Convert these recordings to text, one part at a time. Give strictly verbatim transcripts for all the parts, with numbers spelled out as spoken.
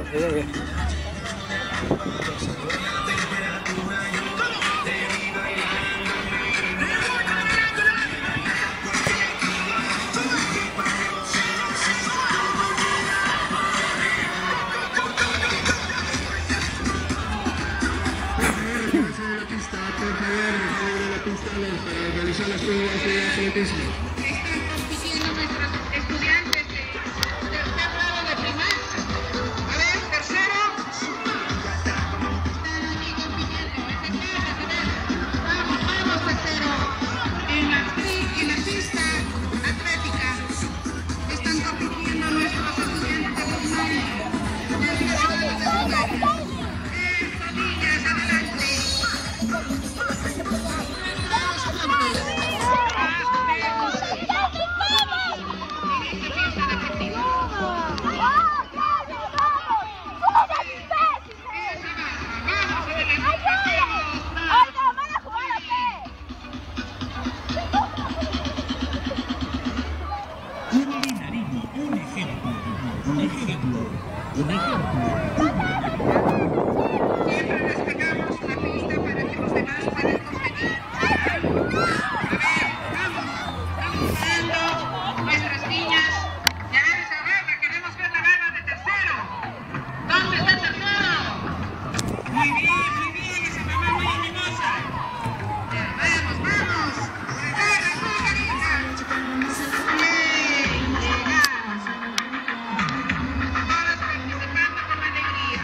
Para realizar las pruebas de atletismo. Están compitiendo nuestros estudiantes de tercer grado de primaria. A ver, tercero. Están aquí compitiendo. Vamos, vamos, tercero. En la, en la pista atlética están compitiendo nuestros estudiantes de primaria. Tercer grado de primaria. Estas niñas, adelante. Un ejemplo, un ejemplo, un ejemplo. Siempre respetamos la pista para que los demás puedan competir. A ver, vamos, estamos viendo nuestras niñas. Ya esa barra, queremos ver la barra de tercero. ¿Dónde está el tercero? Muy bien, muy bien, esa mamá muy luminosa. Vamos, vamos. Agarra, Margarita. Bien, llegamos. Todas participando con alegría.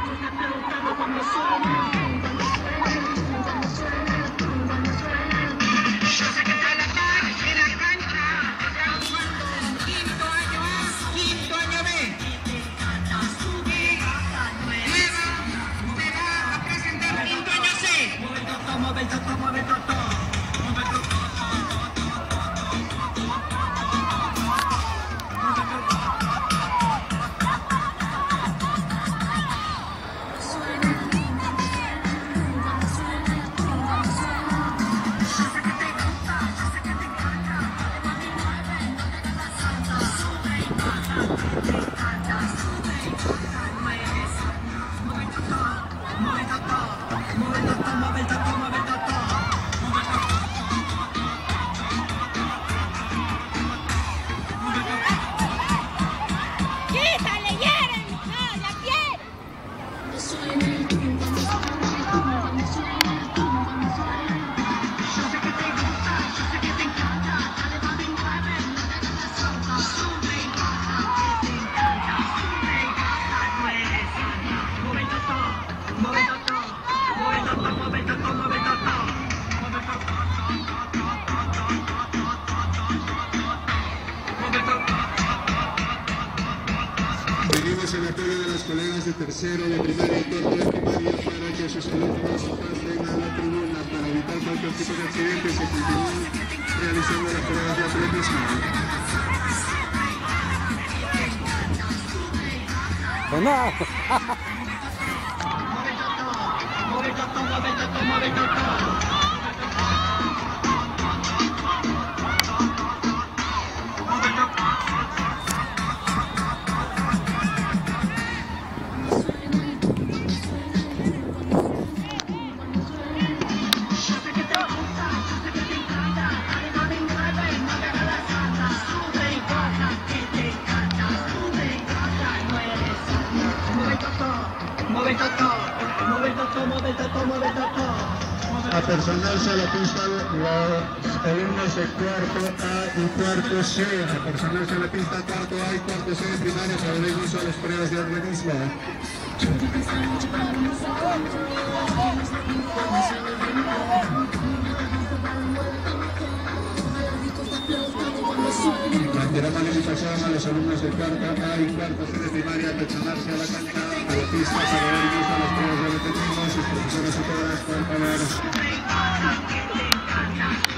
Yo sé que a la par en la cancha están jugando quinto año A, quinto año B. Y luego se va a presentar quinto año C. Pedimos el apoyo de los colegas de tercero, de primaria y cuarto de primaria para que sus alumnos pasen a la tribuna para evitar cualquier tipo de accidentes y continúen realizando las pruebas de atletismo. A personarse a la pista los alumnos de cuarto A y cuarto C. A personarse a la pista cuarto A y cuarto C de primaria para dar inicio a las pruebas de atletismo. Reiteramos la invitación a los alumnos de cuarto A y cuarto C de primaria a personarse a la cancha, a la pista para dar inicio a las pruebas de atletismo. Sus profesores y todas, por favor.